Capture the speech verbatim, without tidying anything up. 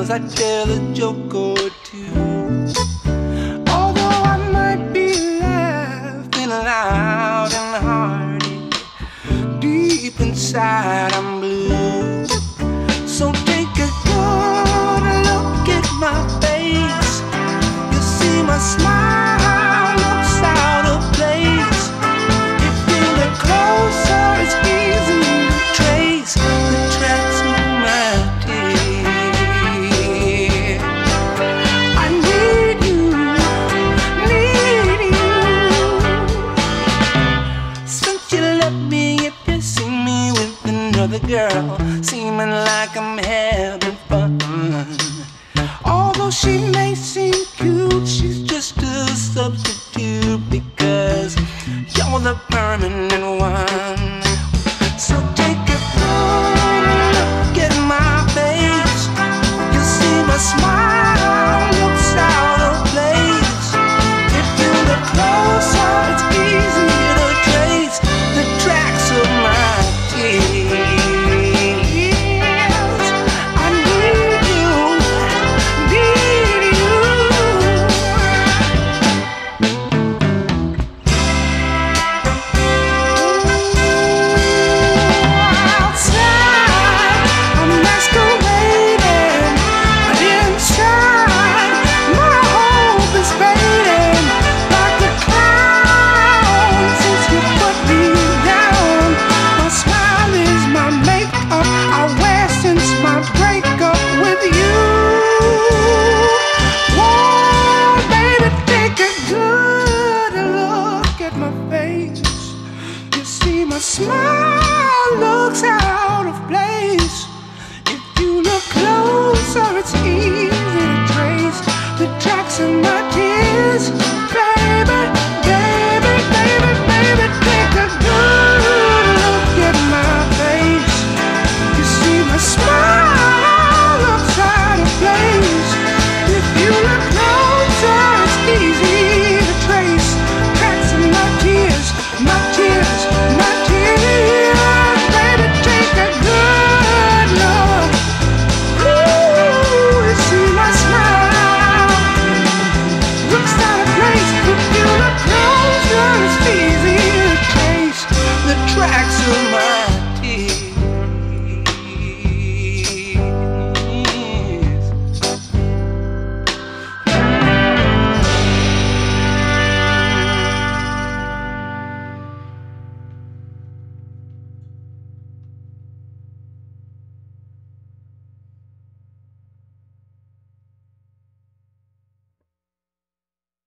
I tell a joke or two. Although I might be laughing loud and hearty, deep inside I'm blue. So take a good look at my face. You see my smile looks out of place. If you look closer, it's easy to trace the tracks of my tears. I need you, need you. Since you left me, if you see me with another girl, seeming like I'm having fun. Although she may seem cute, she's just a substitute, because you're the permanent one. So